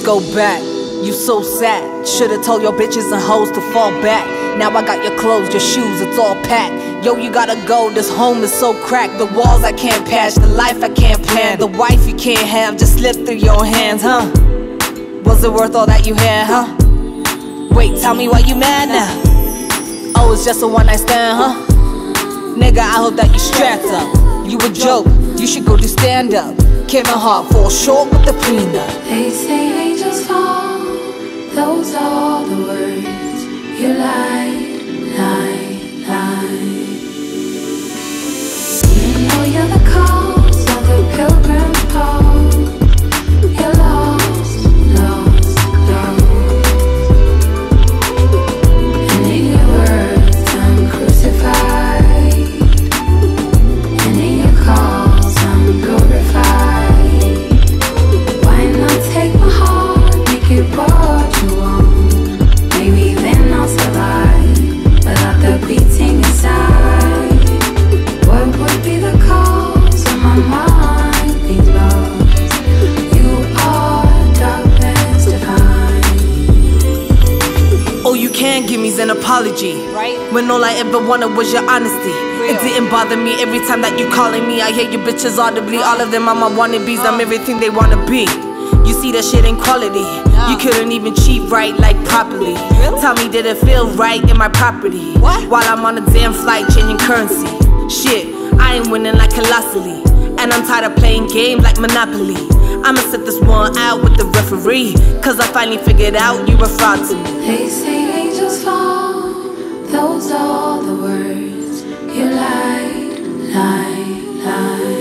go back. You so sad. Should've told your bitches and hoes to fall back. Now I got your clothes, your shoes, it's all packed. Yo, you gotta go, this home is so cracked. The walls I can't patch, the life I can't plan. The wife you can't have just slipped through your hands, huh? Was it worth all that you had, huh? Wait, tell me why you mad now? Oh, it's just a one-night stand, huh? Nigga, I hope that you strapped up. You a joke, you should go do stand-up. Kevin Hart fall short with the prenup. They say angels fall, those are the words you lie. You know you're the cause of the pilgrim's call. You're lost. And in your words I'm crucified, and in your calls I'm glorified. Why not take my heart, make it what you want? Maybe then I'll survive without the beating inside. What would be the cause of my mind being lost? You are darkness divine. Oh, you can't give me an apology, right? When all I ever wanted was your honesty. It didn't bother me every time that you calling me. I hear you bitches audibly. All of them are my wannabes. I'm everything they wanna be. You see that shit ain't quality. You couldn't even cheat right, like properly. Tell me, did it feel right in my property? While I'm on a damn flight changing currency. Shit, I ain't winning like colossally. And I'm tired of playing games like Monopoly. I'ma sit this one out with the referee, cause I finally figured out you were fraud to me. They say angels fall, those are the words you lied.